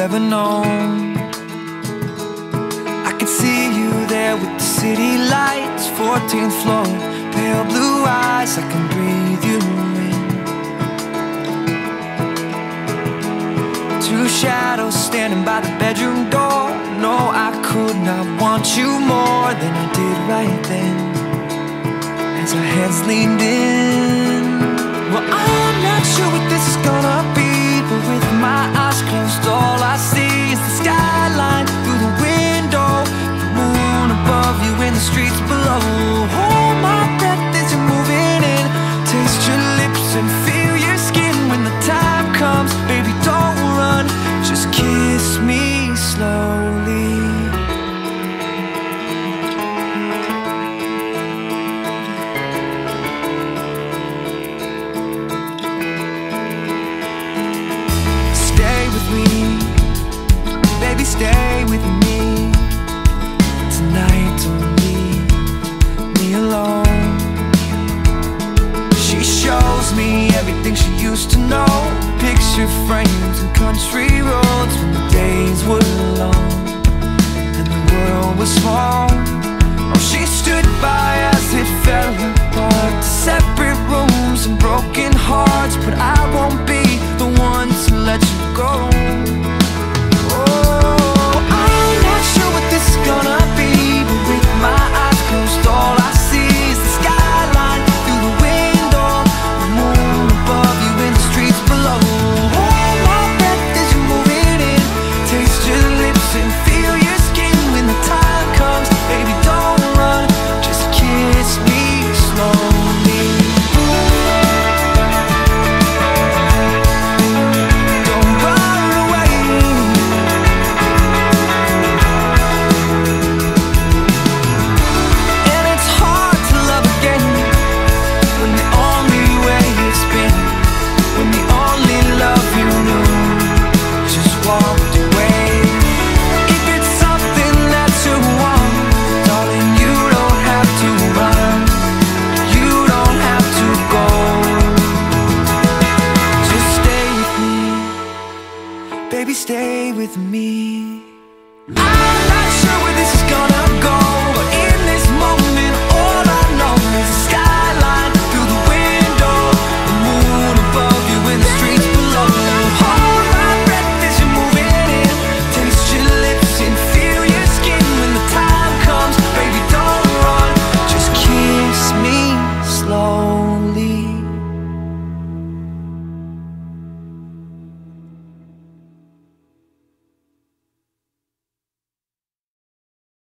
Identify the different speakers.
Speaker 1: ever known. I could see you there with the city lights, 14th floor, pale blue eyes, I can breathe you in. Two shadows standing by the bedroom door. No, I could not want you more than I did right then, as our heads leaned in. Well, I'm not sure what this is gonna be, but with my eyes closed, all I see is the skyline through the window, the moon above you and the streets below. Hold my breath as you're moving in, taste your lips and feel your skin. When the time comes, baby, don't run, just kiss me slowly. Baby, stay with me tonight, don't leave me alone. She shows me everything she used to know, picture frames and country roads when the days were long and the world was small. Oh, she stood by as it fell apart, separate rooms and broken hearts, but I won't be the one to let you go. Gonna be, but with my eyes closed, all I see is the skyline through the window, the moon above you and the streets below. Hold my breath as you're moving in, taste your lips and feel your skin. When the time comes, baby, don't run, just kiss me slowly. Don't run away. Baby, stay with me.